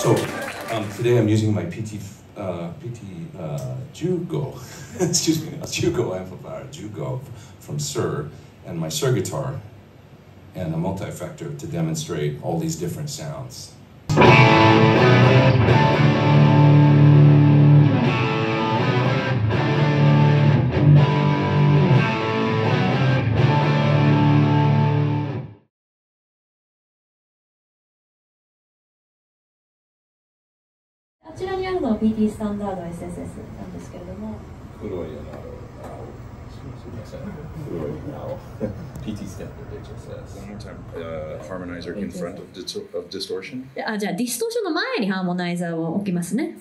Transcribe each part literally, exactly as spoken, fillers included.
So um, today I'm using my P T uh, P T uh, Jugo, excuse me, a Jugo amplifier, Jugo from Sir, and my Sir guitar, and a multi-effector to demonstrate all these different sounds. あちらにあるのは ピーティー スタンダード エスエスエス なんですけれども。 黒いの、すみません。黒いの。ピーティー standard エイチエスエス。 One more time. Uh, harmonizer in front of, dis of distortion. あ、じゃあディストーションの前にハーモナイザーを置きますね。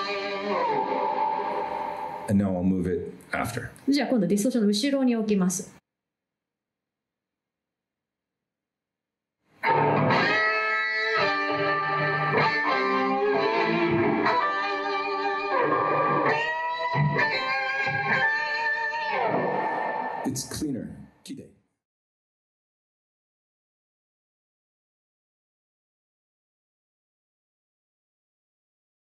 And now I'll move it after. じゃあ今度ディストーションの後ろに置きます。